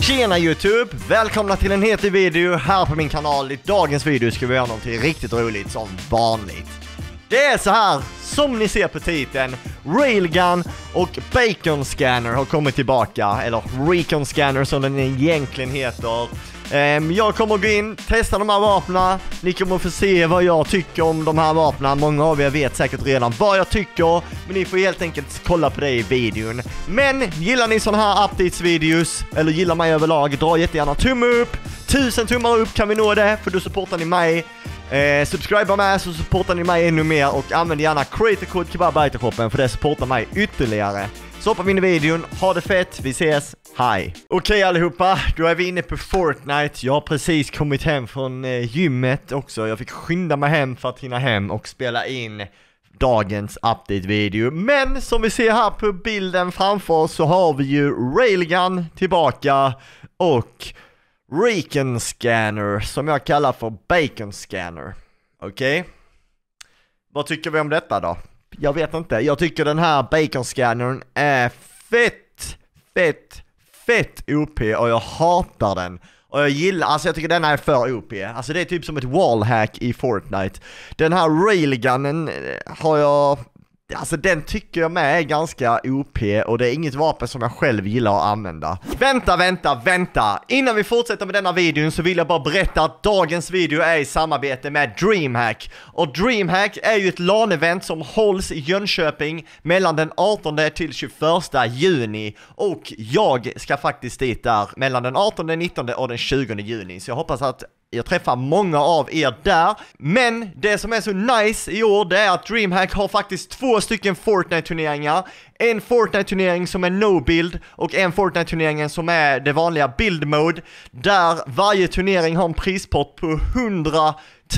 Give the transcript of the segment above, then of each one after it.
Tjena YouTube! Välkomna till en helt ny video här på min kanal. I dagens video ska vi göra något riktigt roligt som vanligt. Det är så här, som ni ser på titeln, Railgun och Bacon Scanner har kommit tillbaka. Eller Recon Scanner som den egentligen heter. Jag kommer att gå in, testa de här vapnen. Ni kommer att få se vad jag tycker om de här vapnen. Många av er vet säkert redan vad jag tycker, men ni får helt enkelt kolla på det i videon. Men gillar ni sådana här updates-videos, eller gillar mig överlag, dra jättegärna tumme upp. 1000 tummar upp kan vi nå det, för då supportar ni mig. Subscriba med så supportar ni mig ännu mer. Och använd gärna creator-kod kebab-shoppen, för det supportar mig ytterligare. Så hoppar vi in i videon, ha det fett, vi ses, hej! Okej allihopa, då är vi inne på Fortnite. Jag har precis kommit hem från gymmet också. Jag fick skynda mig hem för att hinna hem och spela in dagens update-video. Men som vi ser här på bilden framför oss så har vi ju Railgun tillbaka och Recon Scanner som jag kallar för Bacon Scanner. Okej? Vad tycker vi om detta då? Jag vet inte. Jag tycker den här Bacon Scannern är fett OP och jag hatar den. Och jag gillar, alltså jag tycker den är för OP. Alltså det är typ som ett wallhack i Fortnite. Den här Railgunnen har jag... Alltså den tycker jag med är ganska OP och det är inget vapen som jag själv gillar att använda. Vänta! Innan vi fortsätter med denna videon så vill jag bara berätta att dagens video är i samarbete med DreamHack. Och DreamHack är ju ett LAN-event som hålls i Jönköping mellan den 18 till 21 juni. Och jag ska faktiskt dit där mellan den 18, 19 och den 20 juni. Så jag hoppas att jag träffar många av er där. Men det som är så nice i år, det är att DreamHack har faktiskt 2 stycken Fortnite-turneringar. En Fortnite-turnering som är no-build och en Fortnite-turnering som är det vanliga build-mode. Där varje turnering har en prispott på $100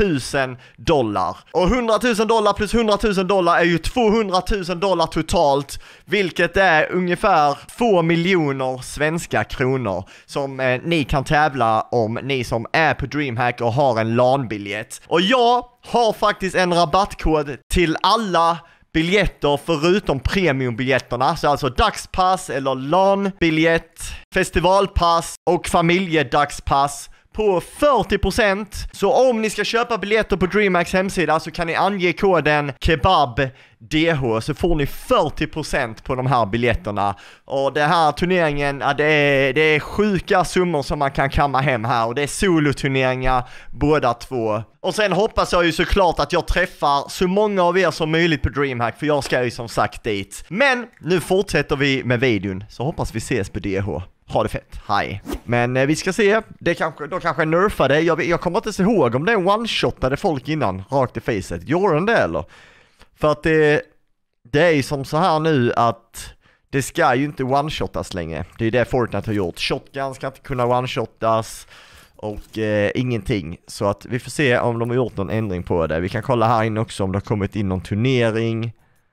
000. Och $100 000 plus $100 000 är ju $200 000 totalt, vilket är ungefär 2 miljoner svenska kronor som ni kan tävla om, ni som är på DreamHack och har en LAN-biljett. Och jag har faktiskt en rabattkod till alla biljetter förutom premiumbiljetterna, så alltså dagspass eller LAN-biljett, festivalpass och familjedagspass på 40%. Så om ni ska köpa biljetter på DreamHacks hemsida så kan ni ange koden KEBABDH så får ni 40% på de här biljetterna. Och den här turneringen, ja, det är sjuka summor som man kan kamma hem här. Och det är soloturneringar båda två. Och sen hoppas jag ju såklart att jag träffar så många av er som möjligt på DreamHack, för jag ska ju som sagt dit. Men nu fortsätter vi med videon, så hoppas vi ses på DH. Ha det fett, hej. Men vi ska se, de kanske nerfade. Jag kommer inte ihåg om det one-shotade folk innan, rakt i facet. Gjorde den det eller? För att det är ju som så här nu att det ska ju inte one-shotas längre. Det är det Fortnite har gjort. Shotgun ska inte kunna one-shotas och ingenting. Så att vi får se om de har gjort någon ändring på det. Vi kan kolla här inne också om det har kommit in någon turnering.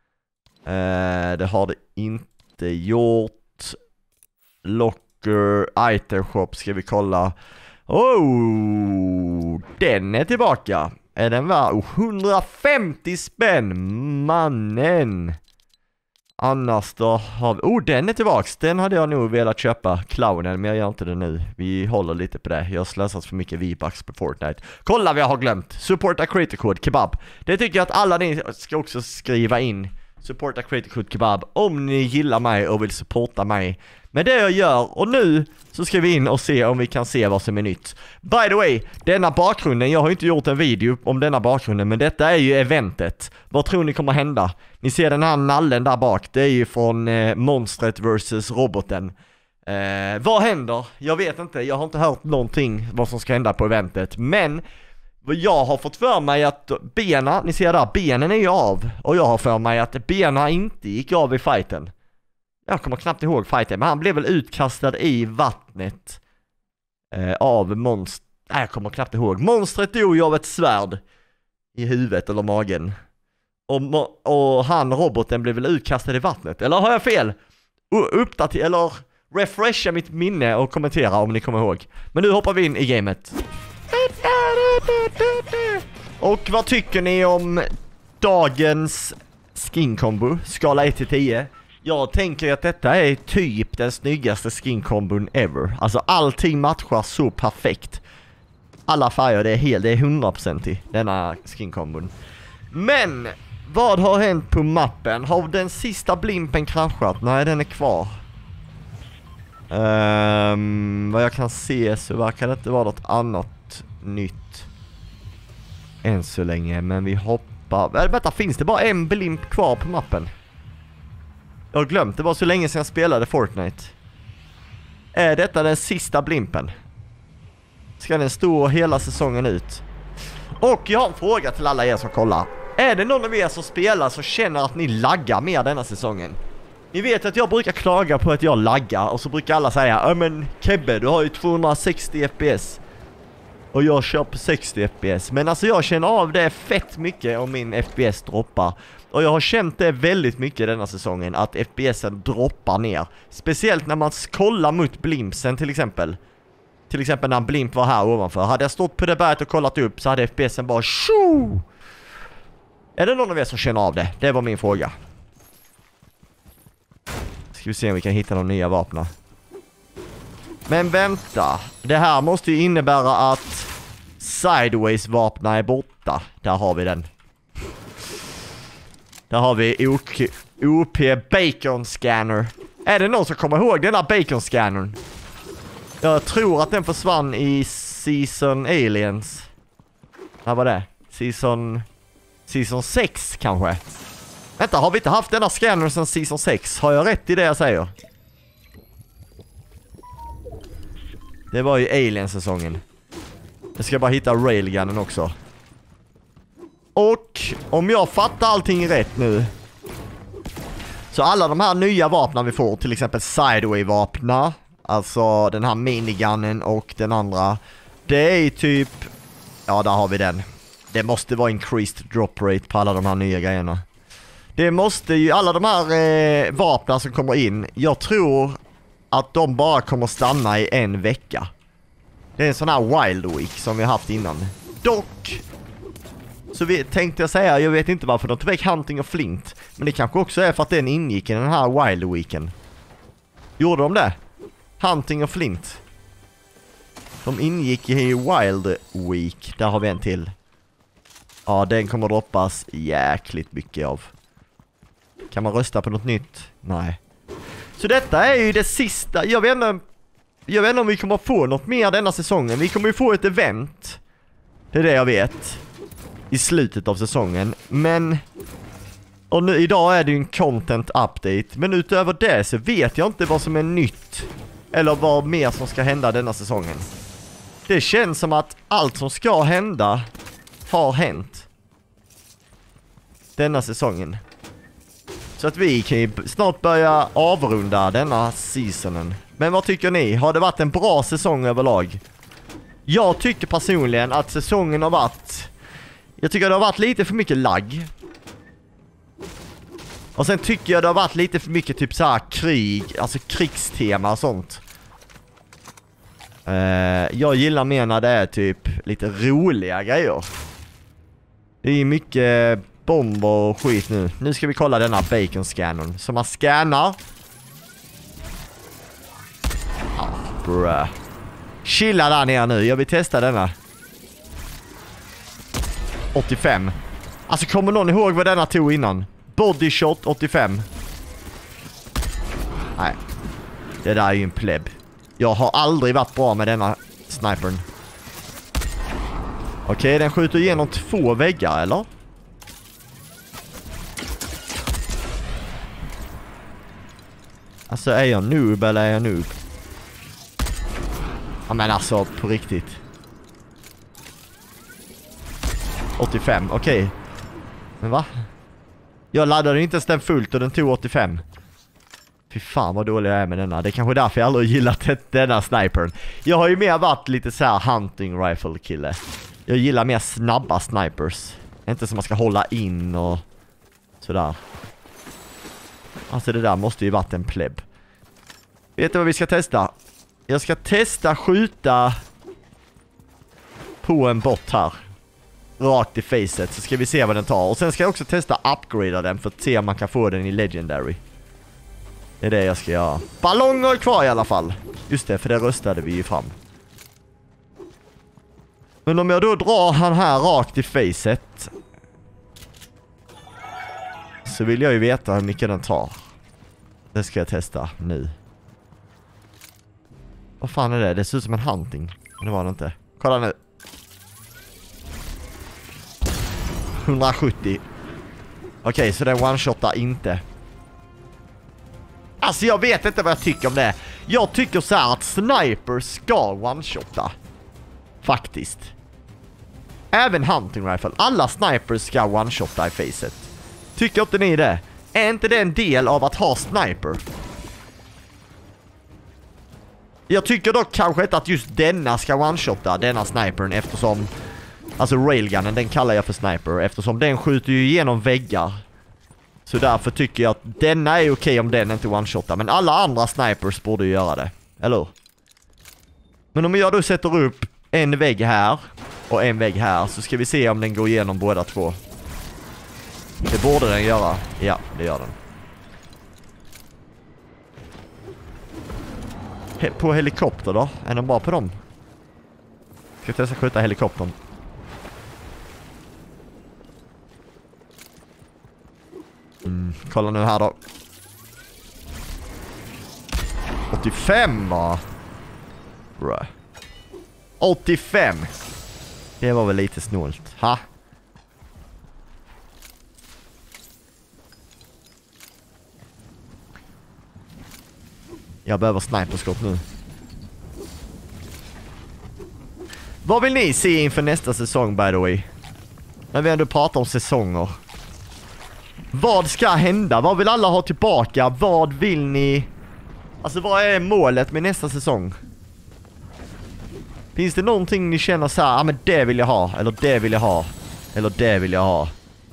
Det har det inte gjort. Locker, item shop ska vi kolla. Oh, den är tillbaka. Är den värd 150 spänn, mannen. Annars då har vi... den är tillbaks. Den hade jag nog velat köpa, clownen, men jag gör inte det nu. Vi håller lite på det. Jag har slösat för mycket V-bucks på Fortnite. Kolla vad jag har glömt. Supporta creator code kebab. Det tycker jag att alla ni ska också skriva in. Supporta creator code kebab om ni gillar mig och vill supporta mig. Men det jag gör, och nu så ska vi in och se om vi kan se vad som är nytt. By the way, denna bakgrunden, jag har inte gjort en video om denna bakgrunden, men detta är ju eventet. Vad tror ni kommer hända? Ni ser den här nallen där bak, det är ju från monstret versus roboten. Vad händer? Jag vet inte, jag har inte hört någonting vad som ska hända på eventet. Men vad jag har fått för mig att benen, ni ser där, benen är ju av. Och jag har för mig att benen inte gick av i fighten. Jag kommer knappt ihåg fighten, men han blev väl utkastad i vattnet av monster. Nej, jag kommer knappt ihåg. Monstret dog ju av ett svärd i huvudet eller magen. Och han, roboten, blev väl utkastad i vattnet. Eller har jag fel? Uppdatera eller refresha mitt minne och kommentera om ni kommer ihåg. Men nu hoppar vi in i gamet. Och vad tycker ni om dagens skin combo? Skala 1 till 10. Jag tänker att detta är typ den snyggaste skinkombon ever. Alltså allting matchar så perfekt. Alla färger, det är 100% i denna skinkombon. Men vad har hänt på mappen? Har den sista blimpen kraschat? Nej, den är kvar. Vad jag kan se så verkar det inte vara något annat nytt än så länge. Men vi hoppar... Vänta, finns det bara en blimp kvar på mappen? Jag har glömt, det var så länge sedan jag spelade Fortnite. Är detta den sista blimpen? Ska den stå hela säsongen ut? Och jag har en fråga till alla er som kollar. Är det någon av er som spelar som känner att ni laggar mer denna säsongen? Ni vet att jag brukar klaga på att jag laggar. Och så brukar alla säga: ja men Kebbe, du har ju 260 fps. Och jag kör på 60 fps. Men alltså jag känner av det fett mycket om min fps droppar. Och jag har känt det väldigt mycket denna säsongen, att FPSen droppar ner. Speciellt när man kollar mot blimpsen till exempel. Till exempel när en blimp var här ovanför. Hade jag stått på det berget och kollat upp så hade FPSen bara tjo! Är det någon av er som känner av det? Det var min fråga. Ska vi se om vi kan hitta de nya vapna. Men vänta. Det här måste ju innebära att Sideways-vapna är borta. Där har vi den. Där har vi OP Bacon Scanner. Är det någon som kommer ihåg den här Bacon Scannern? Jag tror att den försvann i Season Aliens. Vad var det? Season 6 kanske. Vänta, har vi inte haft den här scannern sedan Season 6? Har jag rätt i det jag säger? Det var ju Alien-säsongen. Jag ska bara hitta Railgunnen också. Och om jag fattar allting rätt nu, så alla de här nya vapnen vi får, till exempel Sideway-vapna, alltså den här minigunnen och den andra, det är typ... Ja, där har vi den. Det måste vara increased drop rate på alla de här nya grejerna. Det måste ju, alla de här vapnen som kommer in, jag tror att de bara kommer stanna i en vecka. Det är en sån här Wild Week som vi har haft innan. Dock, så tänkte jag säga, jag vet inte varför de tog väck Hunting och Flint. Men det kanske också är för att den ingick i den här Wild Weeken. Gjorde de det? Hunting och Flint. De ingick i Wild Week. Där har vi en till. Ja, den kommer droppas jäkligt mycket av. Kan man rösta på något nytt? Nej. Så detta är ju det sista. Jag vet inte om vi kommer få något mer denna säsongen. Vi kommer ju få ett event. Det är det jag vet. I slutet av säsongen. Men... Och nu, idag är det ju en content update. Men utöver det så vet jag inte vad som är nytt. Eller vad mer som ska hända denna säsongen. Det känns som att allt som ska hända har hänt denna säsongen. Så att vi kan ju snart börja avrunda denna seasonen. Men vad tycker ni? Har det varit en bra säsong överlag? Jag tycker personligen att säsongen har varit... Jag tycker det har varit lite för mycket lagg. Och sen tycker jag det har varit lite för mycket typ så här krig, alltså krigstema och sånt. Jag gillar mer när det är typ lite roliga grejer. Det är mycket bomber och skit nu. Nu ska vi kolla denna Bacon Scannern. Så man scannar. Bruh. Chilla där nere nu. Jag vill testa denna. 85. Alltså kommer någon ihåg vad denna tog innan? Body shot 85. Nej. Det där är ju en pleb. Jag har aldrig varit bra med denna snipern. Okej, den skjuter igenom 2 väggar, eller? Alltså, är jag noob eller är jag noob? Ja, men alltså, på riktigt. 85, okej. Men va? Jag laddade inte ens den fullt och den tog 85. Fy fan vad dålig jag är med denna. Det är kanske därför jag aldrig gillat denna snipern. Jag har ju mer varit lite så här hunting rifle kille. Jag gillar mer snabba snipers. Inte som man ska hålla in och sådär. Alltså det där måste ju varit en pleb. Vet du vad vi ska testa? Jag ska testa skjuta på en bot här. Rakt i facet, så ska vi se vad den tar. Och sen ska jag också testa upgrada den för att se om man kan få den i Legendary. Det är det jag ska göra. Ballonger är kvar i alla fall. Just det, för det röstade vi ju fram. Men om jag då drar han här rakt i facet, så vill jag ju veta hur mycket den tar. Det ska jag testa nu. Vad fan är det? Det ser ut som en hunting. Men det var det inte. Kolla nu. 170. Okej, så den one-shotar inte. Alltså jag vet inte vad jag tycker om det. Jag tycker så här att sniper ska one-shotta. Faktiskt. Även hunting rifle. Alla snipers ska one-shotta i facet. Tycker inte ni det? Är inte det en del av att ha sniper? Jag tycker dock kanske inte att just denna ska one-shotta, denna snipern, eftersom... Alltså railgunnen, den kallar jag för sniper, eftersom den skjuter ju igenom väggar. Så därför tycker jag att denna är okej om den inte one-shotar. Men alla andra snipers borde ju göra det. Eller? Men om jag då sätter upp en vägg här och en vägg här, så ska vi se om den går igenom båda två. Det borde den göra. Ja, det gör den. På helikopter då? Är den bra på dem? Ska jag testa skjuta helikoptern? Kolla nu här då. 85 va? Bra. 85. Det var väl lite snålt. Ha? Jag behöver sniperskott nu. Vad vill ni se inför nästa säsong, by the way? När vi ändå pratar om säsonger. Vad ska hända? Vad vill alla ha tillbaka? Vad vill ni... Alltså vad är målet med nästa säsong? Finns det någonting ni känner så här, men det vill jag ha, eller det vill jag ha, eller det vill jag ha?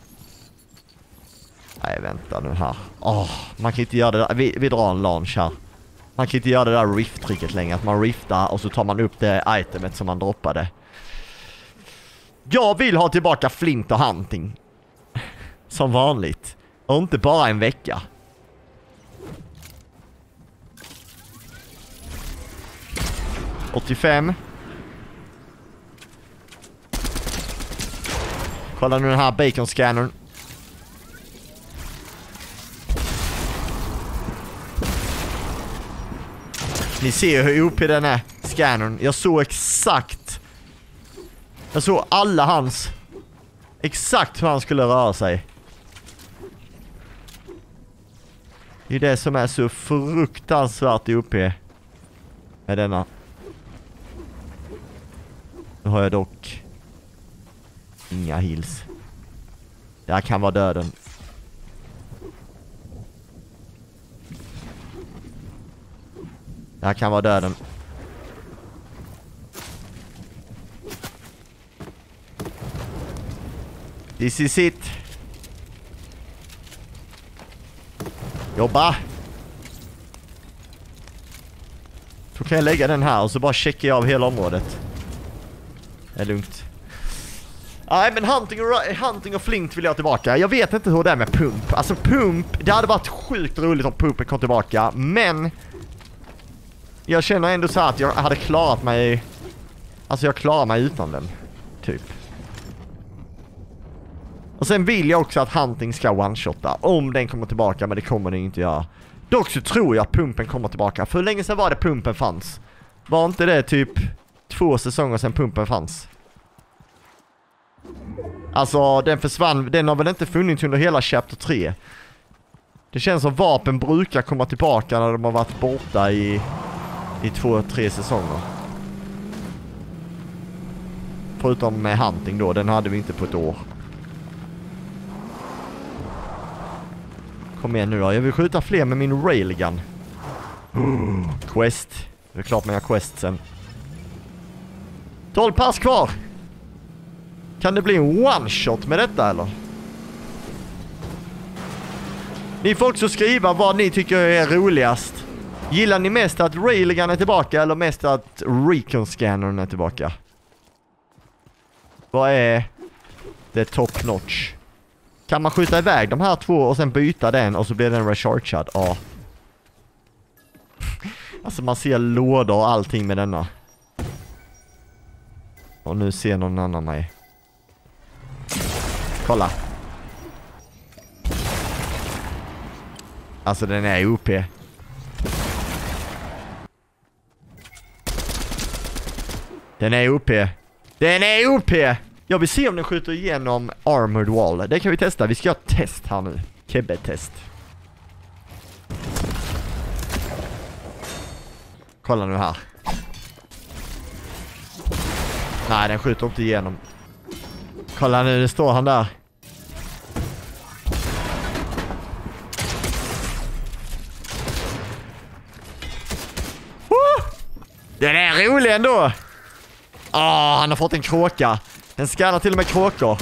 Nej, vänta nu här. Man kan inte göra det där. Vi drar en launch här. Man kan inte göra det där rift-tricket längre. Att man riftar och så tar man upp det itemet som man droppade. Jag vill ha tillbaka flint och hunting. Som vanligt. Och inte bara en vecka. $85. Kolla nu den här bacon-scannern. Ni ser hur OP den är, scannern. Jag såg exakt. Jag såg alla hans. Exakt hur han skulle röra sig. Det är det som är så fruktansvärt OP med denna. Nu har jag dock inga heals. Det här kan vara döden. Det här kan vara döden. This is it. Jobba. Så kan jag lägga den här och så bara checkar jag av hela området. Det är lugnt. Nej, men hunting och flint vill jag tillbaka. Jag vet inte hur det är med pump. Alltså pump, det hade varit sjukt roligt om pumpen kom tillbaka. Men jag känner ändå så att jag hade klarat mig. Alltså jag klarar mig utan den. Typ. Och sen vill jag också att hunting ska one-shotta. Om den kommer tillbaka, men det kommer den inte göra. Dock så tror jag att pumpen kommer tillbaka. För hur länge sedan var det pumpen fanns? Var inte det typ 2 säsonger sedan pumpen fanns? Alltså den försvann. Den har väl inte funnits under hela chapter 3. Det känns som vapen brukar komma tillbaka när de har varit borta i 2-3 säsonger. Förutom med hunting då. Den hade vi inte på ett år. Kom igen nu då. Jag vill skjuta fler med min railgun. Quest. Det är klart man gör quest sen. 12 pass kvar. Kan det bli en one-shot med detta eller? Ni får också skriva vad ni tycker är roligast. Gillar ni mest att railgun är tillbaka eller mest att recon-scannern är tillbaka? Vad är det top notch? Kan man skjuta iväg de här två och sen byta den och så blir den rechargead? Ja. Alltså man ser lådor och allting med denna. Och nu ser någon annan mig. Kolla. Alltså den är OP. Den är OP. Den är OP! Jag vill se om den skjuter igenom armored wall. Det kan vi testa. Vi ska göra ett test här nu. Kebbe-test. Kolla nu här. Nej, den skjuter inte igenom. Kolla nu, det står han där. Den är rolig ändå. Han har fått en kråka. Den skannar till och med kråkor.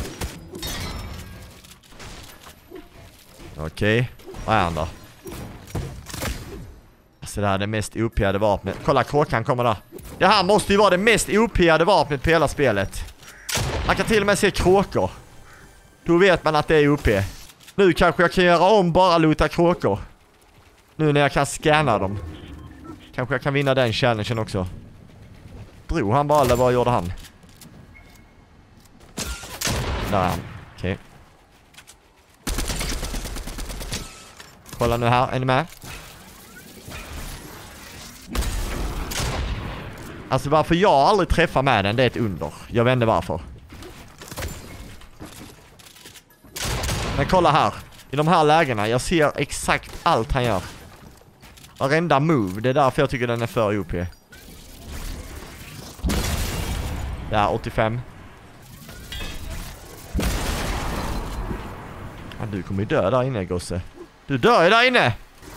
Okej, vad är han då? Alltså det här är det mest OP-ade vapnet. Kolla, kråkan kommer där. Det här måste ju vara det mest OP-ade vapnet på hela spelet. Man kan till och med se kråkor. Då vet man att det är OP. Nu kanske jag kan göra om bara luta kråkor. Nu när jag kan scanna dem. Kanske jag kan vinna den challengen också. Drog han bara eller vad gjorde han? Där är han. Okej. Kolla nu här, är ni med? Alltså varför jag aldrig träffar med den, det är ett under. Jag vet inte varför. Men kolla här. I de här lägena, jag ser exakt allt han gör. Varenda move, det är därför jag tycker den är för OP. Ja, 85. Ja, du kommer ju dö där inne, gosse. Du dör ju där inne!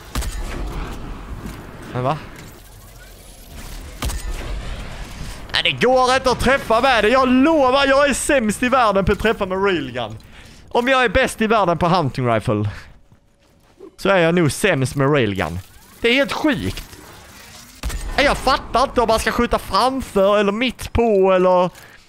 Men va? Nej, det går inte att träffa med det. Jag lovar, jag är sämst i världen på att träffa med railgun. Om jag är bäst i världen på hunting rifle så är jag nog sämst med railgun. Det är helt sjukt. Jag fattar inte om man ska skjuta framför eller mitt på eller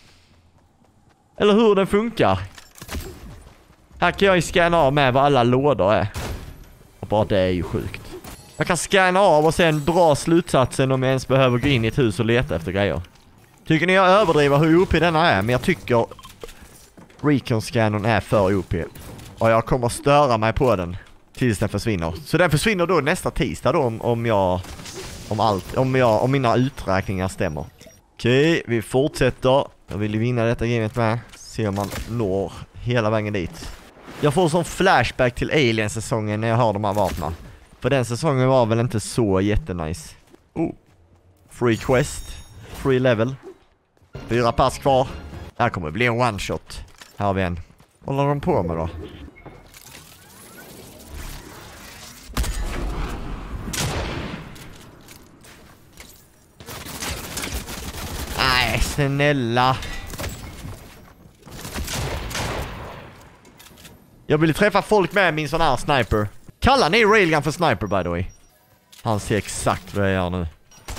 hur den funkar. Här kan jag ju scanna av med vad alla lådor är. Och bara det är ju sjukt. Jag kan scanna av och sen dra slutsatsen om jag ens behöver gå in i ett hus och leta efter grejer. Tycker ni jag överdriver hur OP denna är? Men jag tycker Recon-scannern är för OP. Och jag kommer störa mig på den tills den försvinner. Så den försvinner då nästa tisdag då om mina uträkningar stämmer. Okej, vi fortsätter. Jag vill ju vinna detta gamet med. Se om man når hela vägen dit. Jag får sån flashback till Alien-säsongen när jag hör de här vapnen. För den säsongen var väl inte så jättenice. Free quest. Free level. 4 pass kvar. Det här kommer bli en one shot. Här har vi en. Vad håller de på med då? Nej, snälla. Jag vill träffa folk med min sån här sniper. Kallar ni railgun för sniper by the way? Han ser exakt vad jag gör nu.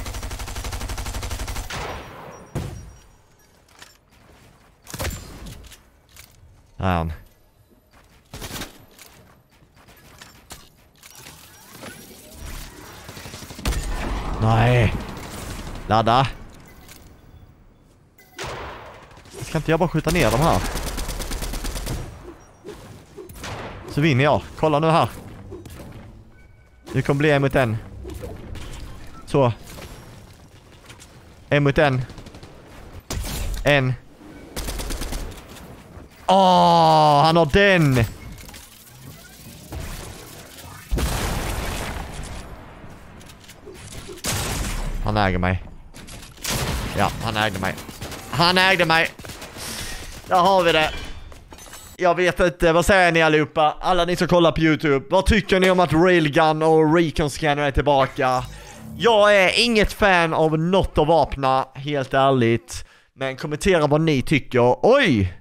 Där är han. Nej. Ladda. Ska inte jag bara skjuta ner dem här? Så vinner jag. Kolla nu här. Nu kommer bli en mot en. Så. En mot en. En. Han har den. Han äger mig. Ja, han ägde mig. Han ägde mig. Där har vi det. Jag vet inte, vad säger ni allihopa? Alla ni som kollar på YouTube. Vad tycker ni om att Railgun och Recon Scanner är tillbaka? Jag är inget fan av något av vapna, helt ärligt. Men kommentera vad ni tycker. Oj!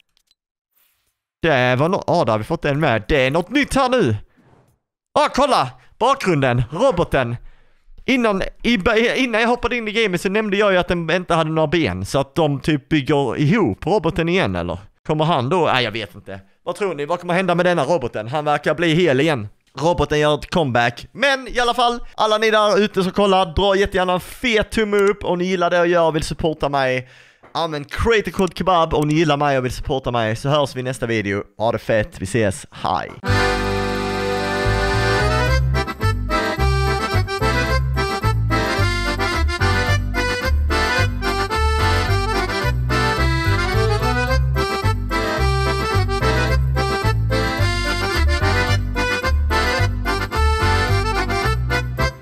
Det var något... där har vi fått en med. Det är något nytt här nu. Kolla! Bakgrunden, roboten. Innan jag hoppade in i gamet så nämnde jag ju att den inte hade några ben. Så att de typ bygger ihop roboten igen, eller? Kommer han då? Nej, jag vet inte. Vad tror ni? Vad kommer hända med denna roboten? Han verkar bli hel igen. roboten gör ett comeback. Men i alla fall, alla ni där ute som kollar, dra jättegärna en fet tumme upp om ni gillar det jag gör och vill supporta mig. Använd Creator Code Kebab om ni gillar mig och vill supporta mig, så hörs vi i nästa video. Ha det fett, vi ses, hej!